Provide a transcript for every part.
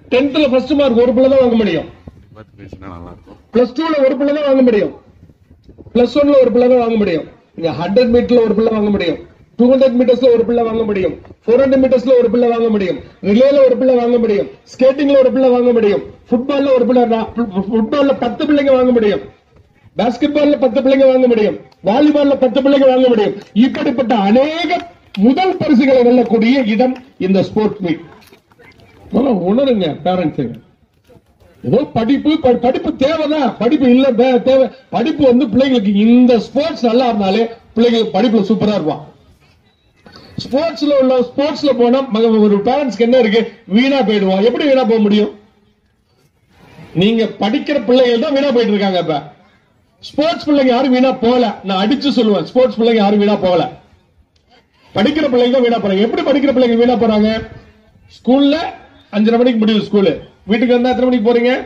10th first mark ஒரு பிள்ளை தான் வாங்க முடியும். +2 ஒரு பிள்ளை தான் வாங்க முடியும். +1 ஒரு பிள்ளை தான் வாங்க முடியும். 100 மீட்டர்ல ஒரு பிள்ளை வாங்க முடியும். 200 மீட்டர்ஸ்ல ஒரு பிள்ளை வாங்க முடியும். 400 மீட்டர்ஸ்ல ஒரு பிள்ளை வாங்க முடியும். ரிலேல ஒரு பிள்ளை வாங்க முடியும். ஸ்கேட்டிங்ல ஒரு பிள்ளை வாங்க முடியும். ஃபுட்பால்ல ஒரு பிள்ளை, ஃபுட்பால்ல 10 பிள்ளைங்க வாங்க முடியும். பாஸ்கெட்பால்ல 10 பிள்ளைங்க வாங்க முடியும். வாலிபால்ல 10 பிள்ளைங்க வாங்க முடியும். இப்படிப்பட்ட அநேக முதல் பரிசுகளை வெல்லக்கூடிய இடம் இந்த ஸ்போர்ட்ஸ் மீட். உணருங்க பேரண்ட்ஸ். ஏதோ படிப்பு தேவைதான், படிப்பு இல்ல தேவை. படிப்பு பிள்ளைங்களுக்கு இந்த ஸ்போர்ட்ஸ் நல்லா இருந்தாலே பிள்ளைங்களுக்கு படிப்புல சூப்பரா இருப்பான். ஸ்போர்ட்ஸ்ல போனா ஒரு பேரண்ட்ஸ்க்கு என்ன இருக்கு, வீணா போயிடுவோம். எப்படி வீணா போக முடியும்? நீங்க படிக்கிற பிள்ளைகள் தான் வீணா போயிட்டு இருக்காங்க. இப்ப ஸ்போர்ட்ஸ் பிள்ளைங்க யாரும் வீணா போகல. நான் அடிச்சு சொல்லுவேன், ஸ்போர்ட்ஸ் பிள்ளைங்க யாரும் வீணா போகல. படிக்கிற பிள்ளைங்க தான் வீணா போறாங்க. எப்படி படிக்கிற பிள்ளைங்க வீணா போறாங்க? ஸ்கூல்ல 5:30 மணிக்கு முடியுது ஸ்கூலு. வீட்டுக்கு வந்தா எத்தனை மணிக்கு போறீங்க?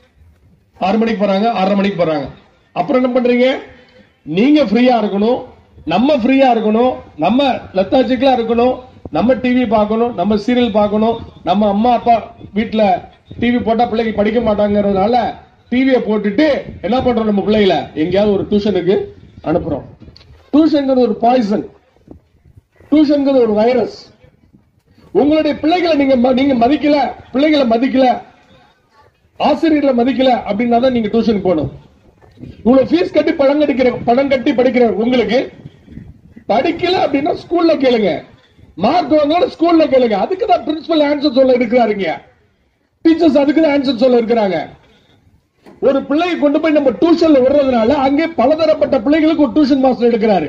6 மணிக்கு போறாங்க, 6:30 மணிக்கு போறாங்க. அப்புறம் என்ன பண்றீங்க? நீங்க ஃப்ரீயா இருக்கணும், நம்ம ஃப்ரீயா இருக்கணும், நம்ம லெத்தாஜிக்கலா இருக்கணும், நம்ம டிவி பார்க்கணும், நம்ம சீரியல் பார்க்கணும். நம்ம அம்மா அப்பா வீட்டுல டிவி போட்டா பிள்ளைங்க படிக்க மாட்டாங்கிறதுனால டிவியை போட்டுட்டு என்ன பண்றோம், நம்ம பிள்ளைகளை எங்கேயாவது ஒரு டியூஷனுக்கு அனுப்புறோம். டியூஷன் ஒரு பாய்சன், டியூஷன் ஒரு வைரஸ். உங்களுடைய பிள்ளைகளை நீங்க மதிக்கல, பிள்ளைகளை மதிக்கல, ஆசிரியர்களை மதிக்கல அப்படின்னா தான் நீங்க டியூஷன் போகணும். இவ்வளவு ஃபீஸ் கட்டி பணம் கட்டி படிக்கிற உங்களுக்கு படிக்கல அப்படின்னா ஸ்கூல்ல கேளுங்க. மார்க் வாங்க ஸ்கூல்ல கேளுங்க. அதுக்கு தான் பிரின்சிபல் ஆன்சர் சொல்ல இருக்கிறாருங்க. டீச்சர்ஸ் அதுக்கு தான் ஆன்சர் சொல்ல இருக்கிறாங்க. ஒரு பிள்ளையை கொண்டு போய் நம்ம டியூஷன்ல விடுறதுனால அங்கே பலதரப்பட்ட பிள்ளைகளுக்கு ஒரு டியூஷன் மாஸ்டர் எடுக்கிறாரு.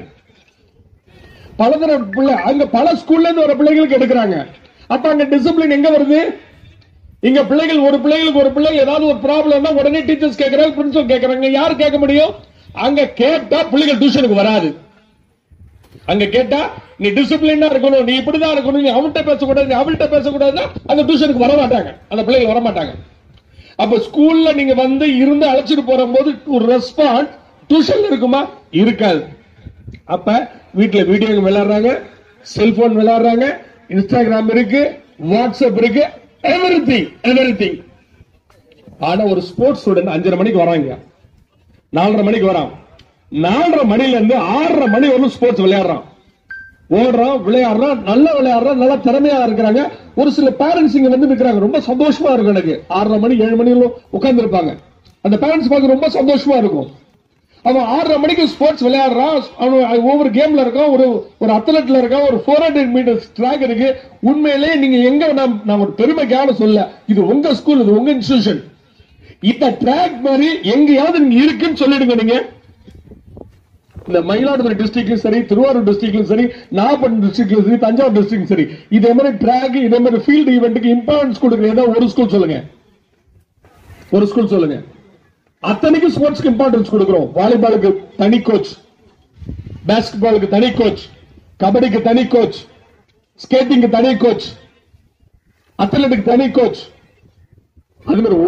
பலதரப்பட்ட பிள்ளை அங்க பல ஸ்கூல்ல இருந்து வர பிள்ளைகளுக்கு எடுக்கிறாங்க. அப்ப அங்க டிசிப்ளின் எங்க வருது? இங்க பிள்ளைகள் ஒரு பிள்ளை ஏதாவது ஒரு ப்ராப்ளம்னா உடனே டீச்சர்ஸ் கேட்கறாங்க, பிரின்சிபல் கேட்கறாங்க. யாரு கேட்க முடியும்? அங்க கேட்டா பிள்ளைகள் டியூஷனுக்கு வராது. அங்க கேட்டா நீ டிசிப்ளினா இருக்கணும், நீ இப்படிதான் இருக்கணும், நீ அவன்கிட்ட பேசக்கூடாது, அவள்கிட்ட பேசக்கூடாதுன்னா அந்த டியூஷனுக்கு வர மாட்டாங்க, அந்த பிள்ளைகள் வர மாட்டாங்க. அப்ப ஸ்கூல்ல நீங்க இருந்து அழைச்சிட்டு போற போது ஒரு ரெஸ்பான்ஸ் டியூஷன்ல இருக்குமா? இருக்காது. அப்ப வீட்டுல வீடியோ விளையாடுறாங்க, செல்போன் விளையாடுறாங்க, இன்ஸ்டாகிராம் இருக்கு, வாட்ஸ்அப் இருக்கு, எவ்ரிதிங். ஆனா ஒரு ஸ்போர்ட்ஸ் ஸ்டூடெண்ட் 5:30 மணிக்கு வராங்க, 4:30 மணிக்கு வரான். 4:30 மணில இருந்து 6:30 மணி வரலும் ஸ்போர்ட்ஸ் விளையாடுறான், ஓடுறான், விளையாடுறான், நல்லா விளையாடுறான், நல்லா திறமையா இருக்கிறாங்க. ஒரு சில பேரண்ட்ஸ் இங்க இருக்கிறாங்க, ரொம்ப சந்தோஷமா இருக்கும். எனக்கு 6:30 மணி 7 மணி உட்கார்ந்து இருப்பாங்க. அந்த பேரண்ட்ஸ் பார்க்க ரொம்ப சந்தோஷமா இருக்கும். அவன் 6:30 மணிக்கு ஸ்போர்ட்ஸ் விளையாடுறான், ஒவ்வொரு கேம்ல இருக்கான், ஒரு அத்லெட்ல இருக்கான், ஒரு 400 மீட்டர்ஸ் ட்ராக் இருக்கு. உண்மையிலேயே நீங்க எங்க, நான் ஒரு பெருமைக்காக சொல்ல, இது உங்க ஸ்கூல், இது உங்க இன்ஸ்டிடியூஷன். இந்த ட்ராக் மாதிரி எங்கேயாவது நீங்க இருக்குன்னு சொல்லிடுங்க. நீங்க இந்த மயிலாடுதுறை டிஸ்ட்ரிக்ட்லயும் சரி, திருவாரூர் டிஸ்ட்ரிக்ட்லயும் சரி, நாகப்பட்டினம் டிஸ்ட்ரிக்ட்லயும் சரி, தஞ்சாவூர் டிஸ்ட்ரிக்ட் சரி, இதே மாதிரி ட்ராக், இதே மாதிரி ஃபீல்டு ஈவெண்ட்டுக்கு இம்பார்ட்டன்ஸ் கொடுக்குற ஏதாவது ஒரு ஸ்கூல் சொல்லுங்க, ஒரு ஸ்கூல் சொல்லுங்க. அத்தனைக்கும் ஸ்போர்ட்ஸ்க்கு இம்பார்ட்டன்ஸ் கொடுக்கிறோம். வாலிபாலுக்கு தனி கோச், பாஸ்கெட்பாலுக்கு தனி கோச், கபடிக்கு தனி கோச், ஸ்கேட்டிங்க்கு தனி கோச், அத்லெட்டுக்கு தனி கோச். அது மாதிரி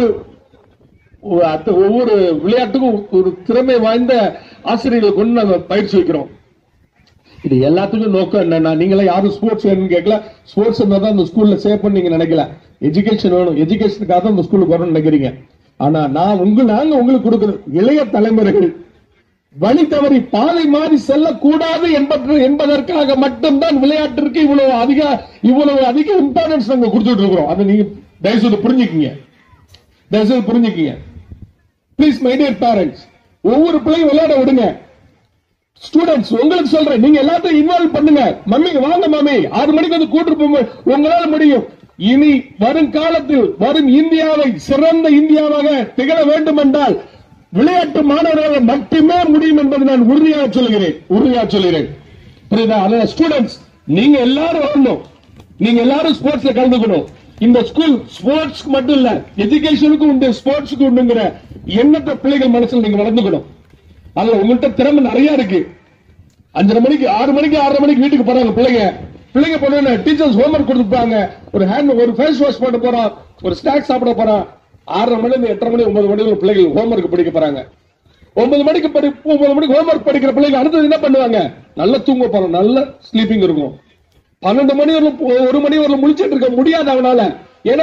ஒவ்வொரு விளையாட்டுக்கும் ஒரு திறமை வாய்ந்த ஆசிரியர்களை கொண்டு நாங்க பயிற்சி வைக்கிறோம். இது எல்லாத்துக்கும் நோக்கம் என்னன்னா, நீங்களா யாரும் ஸ்போர்ட்ஸ் வேணும்னு கேட்கல, ஸ்போர்ட்ஸ் தான் அந்த ஸ்கூல்ல சேவ் பண்ணி நீங்க நினைக்கல. எஜுகேஷன் வேணும், எஜுகேஷனுக்காக தான் அந்த ஸ்கூலுக்கு வரணும்னு நினைக்கிறீங்க. ஆனா நாங்க உங்களுக்கு கொடுக்கிற இளைய தலைமுறைகள் வழி தவறி பாதை மாறி செல்லக்கூடாது என்பதற்காக மட்டும்தான் விளையாட்டிற்கு இவ்வளவு அதிக இம்பார்ட்டன்ஸ் நாங்க கொடுத்துட்டு இருக்கிறோம். அதை நீங்க தயவுசெய்து புரிஞ்சுக்கீங்க. பிளீஸ் மை டியர் பேரண்ட்ஸ், ஒவ்வொரு பிள்ளையும் விளையாட விடுங்க. ஸ்டூடெண்ட்ஸ் உங்களுக்கு சொல்றேன், நீங்க எல்லாத்தையும் இன்வால்வ் பண்ணுங்க. மம்மி வாங்க மாமி, 6 மணிக்கு கூட்டு போங்க, உங்களால முடியும். இனி வரும் காலத்தில் வரும் இந்தியாவை சிறந்த இந்தியாவாக திகழ வேண்டும் என்றால் விளையாட்டு மாணவர்கள் மட்டுமே முடியும் என்பதை நான் உறுதியாக சொல்கிறேன். புரியுதா? அதான் ஸ்டூடெண்ட்ஸ், நீங்க எல்லாரும் வரணும், நீங்க எல்லாரும் ஸ்போர்ட்ஸ்ல கலந்துக்கணும். இந்த ஸ்கூல் ஸ்போர்ட்ஸ் மட்டும் இல்ல, எஜுகேஷனுக்கும் உண்டு, ஸ்போர்ட்ஸுக்கு உண்டுங்கிற எண்ணத்தை பிள்ளைகள் மனசுல நீங்க வளர்ந்துக்கணும். அதுல உங்கள்கிட்ட திறமை நிறைய இருக்கு. 5:30 மணிக்கு 6:30 மணிக்கு வீட்டுக்கு போறாங்க பிள்ளைங்க போன டீச்சர்ஸ் ஹோம்ஒர்க் கொடுத்துப்பாங்க. ஒரு ஃபேஸ் வாஷ் பண்ண போறான், ஒரு ஸ்நாக்ஸ் சாப்பிட போறான். 6:30 மணி 8:30 மணி 9 மணி பிள்ளைகள் ஹோம்ஒர்க் படிக்க போறாங்க. 9 மணிக்கு ஹோம்ஒர்க் படிக்கிற பிள்ளைங்க அடுத்தது என்ன பண்ணுவாங்க? நல்லா தூங்க போறோம், நல்ல ஸ்லீப்பிங் இருக்கும். 12 மணி 1 மணி வரல முழிச்சிட்டு இருக்க முடியாது அவனால. ஏன்னா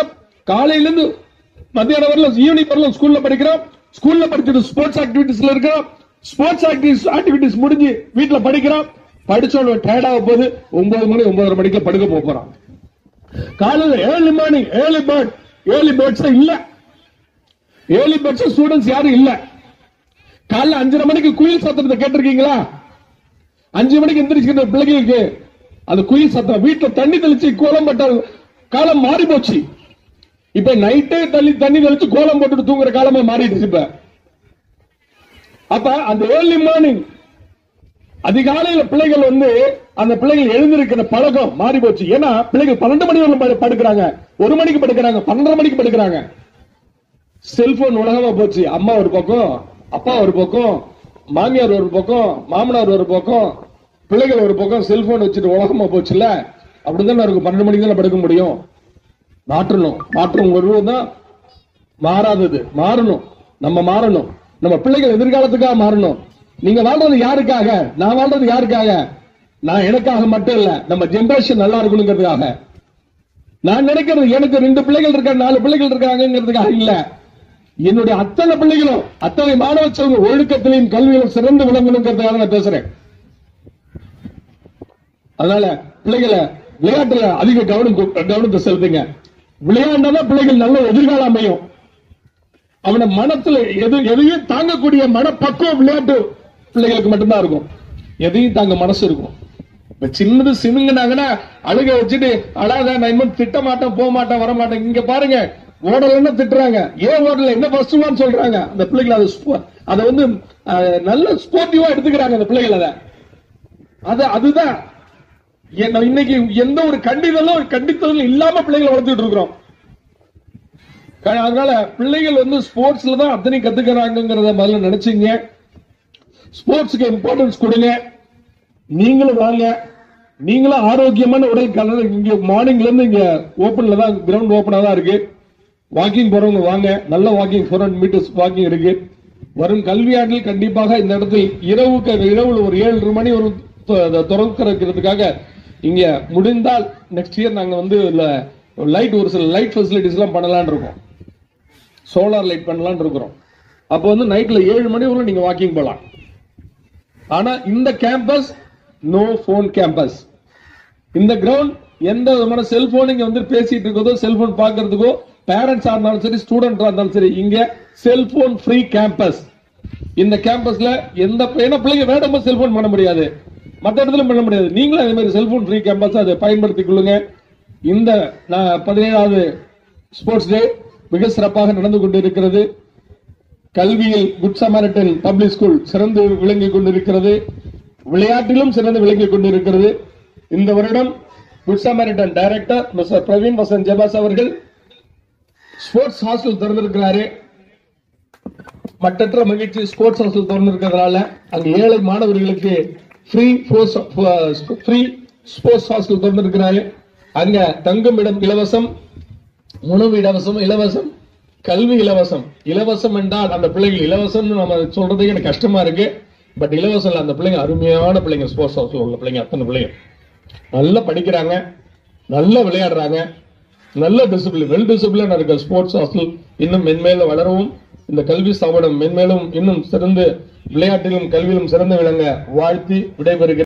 காலையில இருந்து மத்தியானம் வரலாம், ஈவினிங் வரலாம், ஸ்கூல்ல படிக்கிறோம், ஸ்கூல்ல படிச்சுட்டு ஸ்போர்ட்ஸ் ஆக்டிவிட்டிஸ்ல இருக்கிறோம், ஸ்போர்ட்ஸ் ஆக்டிவிட்டிஸ் முடிஞ்சு வீட்டுல படிக்கிறோம், படிச்சோட டயர்ட் ஆக போது 9 மணி 9:30 மணிக்கு படுக்க போறோம். காலையில ஏர்லி மார்னிங் ஏர்லி பேர்ட்ஸ் இல்ல, ஏர்லி பேர்ட்ஸ் ஸ்டூடெண்ட்ஸ் யாரும் இல்ல. காலைல 5:30 மணிக்கு குயில் சத்தத்தை கேட்டிருக்கீங்களா? 5 மணிக்கு எந்திரிச்சுக்கிற பிள்ளைகளுக்கு அது குயில் சத்தம். வீட்டுல தண்ணி தெளிச்சு கோலம் போட்ட காலம் மாறி போச்சு. இப்ப நைட்டே தண்ணி தெளிச்சு கோலம் போட்டு தூங்குற காலமா மாறிடுச்சு. இப்ப அப்ப அந்த ஏர்லி மார்னிங் அதிகாலையில பிள்ளைகள் அந்த பிள்ளைகள் எழுந்திருக்கிற பழக்கம் மாறி போச்சு. ஏன்னா பிள்ளைகள் 12 மணி வரை படுக்கிறாங்க, 1 மணிக்கு படுக்கிறாங்க, 12:30 மணிக்கு படுக்கிறாங்க. செல்போன் உலகமா போச்சு. அம்மா ஒரு பக்கம், அப்பா ஒரு பக்கம், மாமியார் ஒரு பக்கம், மாமனார் ஒரு பக்கம், பிள்ளைகள் ஒரு பக்கம், செல்போன் வச்சுட்டு உலகமா போச்சுல்ல. அப்படிதான் இருக்கும். 12 மணிக்கு தான் படுக்க முடியும். மாற்றம் வருவதுதான் மாறாதது. மாறணும், நம்ம மாறணும், நம்ம பிள்ளைகள் எதிர்காலத்துக்காக மாறணும். நீங்க வாழ்றது யாருக்காக? நான் வாழ்றது யாருக்காக? நான் எனக்காக மட்டும் இல்ல, நம்ம ஜெனரேஷன் நல்லா இருக்கணுங்கிறதுக்காக. நான் நினைக்கிறது எனக்கு 2 பிள்ளைகள் இருக்கா, 4 பிள்ளைகள் இருக்காங்கிறதுக்காக இல்ல. என்னுடைய அத்தனை பிள்ளைகளும், அத்தனை மாணவ செல்வங்க ஒழுக்கத்திலையும் கல்வியிலும் சிறந்து விளங்கணுங்கிறதுக்காக நான் பேசுறேன். அதனால பிள்ளைகளை விளையாட்டுல அதிக கவனத்தை செலுத்துங்க. விளையாண்டாதான் பிள்ளைகள் நல்ல எதிர்காலம் அமையும். அவன மனத்துல எதையும் தாங்கக்கூடிய மனப்பக்குவம் விளையாட்டு பிள்ளைகளுக்கு மட்டும்தான் இருக்கும். எதையும் தாங்க மனசு இருக்கும். இப்ப சின்னது சினுங்கனாங்கன்னா அழுக வச்சுட்டு அழாத, நான் இன்னும் திட்ட மாட்டேன், போக மாட்டேன், வர மாட்டேன். இங்க பாருங்க, ஓடலன்னு திட்டுறாங்க, ஏன் ஓடல, என்ன ஃபர்ஸ்ட் சொல்றாங்க. அந்த பிள்ளைகள் அதை நல்ல ஸ்போர்ட்டிவா எடுத்துக்கிறாங்க அந்த பிள்ளைகள். அதுதான் இன்னைக்கு எந்த ஒரு கண்டித்தலும் இல்லாம பிள்ளைகளை வளர்த்துட்டு இருக்கிறோம். அதனால பிள்ளைகள் ஸ்போர்ட்ஸ்ல தான் அத்தனை கத்துக்கிறாங்கிறத முதல்ல நினைச்சீங்க. ஸ்போர்ட்ஸ்க்கு இம்பார்ட்டன்ஸ் கொடுங்க. நீங்களும் வாங்க, நீங்களும் ஆரோக்கியமான உடல் கலர். இங்க மார்னிங்ல இருந்து இங்க ஓபன்ல தான், கிரவுண்ட் ஓபனா தான் இருக்கு. வாக்கிங் போறவங்க வாங்க, நல்ல வாக்கிங் 400 மீட்டர்ஸ் வாக்கிங் இருக்கு. வரும் கல்வியாண்டில் கண்டிப்பாக இந்த இடத்தில் இரவுல ஒரு 7:30 மணி ஒரு திறக்கிறதுக்காக இங்க முடிந்தால் நெக்ஸ்ட் இயர் நாங்க லைட், ஒரு சில லைட் ஃபெசிலிட்டிஸ் எல்லாம் பண்ணலாம்னு இருக்கோம். சோலார் லைட் பண்ணலாம்னு இருக்கிறோம். அப்போ நைட்ல 7 மணி வரை நீங்க வாக்கிங் போலாம். ஆனா இந்த கேம்பஸ் நோ போன் கேம்பஸ். இந்த கிரவுண்ட் எந்த விதமான செல்போன் இங்க பேசிட்டு இருக்கதோ, செல்போன் பாக்குறதுக்கோ, பேரண்ட்ஸா இருந்தாலும் சரி, ஸ்டூடெண்டா இருந்தாலும் சரி, இங்க செல்போன் ஃப்ரீ கேம்பஸ். இந்த கேம்பஸ்ல எந்த பிள்ளைங்க வேண்டாம செல்போன் பண்ண முடியாது, மற்ற இடத்துல பண்ண முடியாது. நீங்களும் அதே மாதிரி செல்போன் ஃப்ரீ கேம்பஸ் அதை பயன்படுத்திக் கொள்ளுங்க. இந்த 17வது ஸ்போர்ட்ஸ் டே மிக சிறப்பாக நடந்து கொண்டிருக்கிறது. கல்வியில் குட் சமாரிட்டன் பப்ளிக் ஸ்கூல் சிறந்து விளங்கிக் கொண்டிருக்கிறது, விளையாட்டிலும் சிறந்து விளங்கிக் கொண்டிருக்கிறது. இந்த வருடம் good samaritan director mister Praveen Vasanth ஜபாஸ் அவர்கள் ஸ்போர்ட்ஸ் ஹாஸ்டல் திறந்திருக்கிறாரு. மற்றற்ற மகிழ்ச்சி. ஸ்போர்ட்ஸ் ஹாஸ்டல் திறந்திருக்கிறதுனால அங்கு ஏழை மாணவர்களுக்கு ஃப்ரீ ஸ்போர்ட்ஸ் ஹாஸ்டல் திறந்திருக்கிறாரு. அங்க தங்கும் இடம் இலவசம், உணவு இலவசம், கல்வி இலவசம். இலவசம் என்றால் அந்த பிள்ளைகள் இலவசம் நம்ம சொல்றதுக்கு எனக்கு கஷ்டமா இருக்கு. பட் இலவசம் இல்ல, அந்த பிள்ளைங்க அருமையான பிள்ளைங்க. ஸ்போர்ட்ஸ் ஹவுஸ்ல உள்ள பிள்ளைங்க அத்தனை பிள்ளைங்க நல்லா படிக்கிறாங்க, நல்லா விளையாடுறாங்க, நல்ல டிசிப்ளின், வெல் டிசிப்ளின் இருக்க ஸ்போர்ட்ஸ் ஹாஸ்டல் இன்னும் மென்மேலும் வளரவும், இந்த கல்வி ஸ்தாபனம் மென்மேலும் இன்னும் சிறந்து விளையாட்டிலும் கல்வியிலும் சிறந்து விளங்க வாழ்த்தி விடைபெறுகிறேன்.